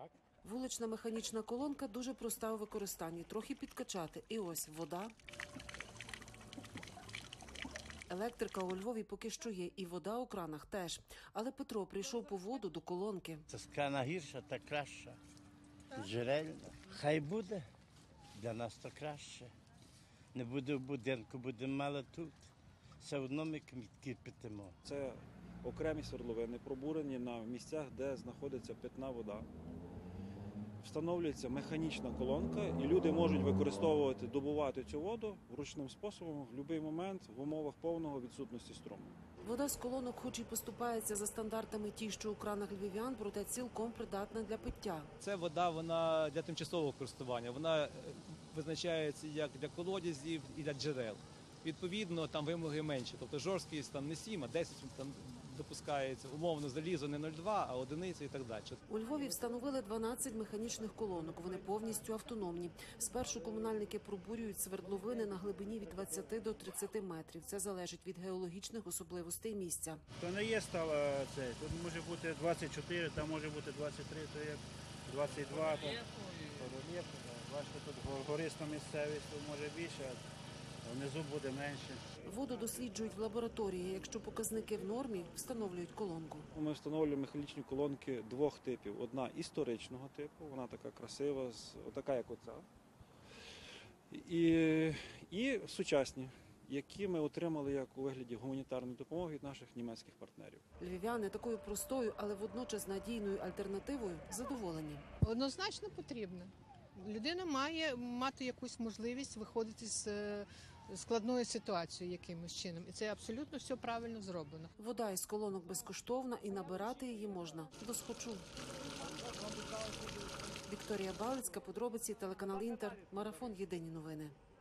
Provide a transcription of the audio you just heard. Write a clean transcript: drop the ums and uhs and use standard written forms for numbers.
Вулична механічна колонка дуже проста у використанні. Трохи підкачати. І ось вода. Електрика у Львові поки що є, і вода у кранах теж. Але Петро прийшов по воду до колонки. Це з крана гірша та краща. Джерельна. Хай буде. Для нас то краще. Не буде в будинку, буде мало тут. Все одно ми кипятимо. Це окремі свердловини, пробурені на місцях, де знаходиться питна вода. Встановлюється механічна колонка, і люди можуть використовувати, добувати цю воду ручним способом в будь-який момент в умовах повного відсутності струму. Вода з колонок хоч і поступається за стандартами ті, що у кранах львів'ян, проте цілком придатна для пиття. Це вода, вона для тимчасового користування. Вона визначається як для колодязів і для джерел. Відповідно, там вимоги менші. Тобто жорсткість там не 7, а 10 там допускається. Умовно, залізо не 0,2, а одиниця і так далі. У Львові встановили 12 механічних колонок. Вони повністю автономні. Спершу комунальники пробурюють свердловини на глибині від 20 до 30 метрів. Це залежить від геологічних особливостей місця. То не є стала це. Тут може бути 24, там може бути 23, то є 22. То рельєф. Бачите, тут гориста місцевість, то може більше, а внизу буде менше. Воду досліджують в лабораторії. Якщо показники в нормі, встановлюють колонку. Ми встановлюємо механічні колонки двох типів. Одна історичного типу, вона така красива, така як оця. І сучасні, які ми отримали як у вигляді гуманітарної допомоги від наших німецьких партнерів. Львів'яни такою простою, але водночас надійною альтернативою задоволені. Однозначно потрібно. Людина має мати якусь можливість виходити з складної ситуації якимось чином. І це абсолютно все правильно зроблено. Вода із колонок безкоштовна і набирати її можна досхочу. Вікторія Балицька, подробиці, телеканал Інтер, марафон «Єдині новини».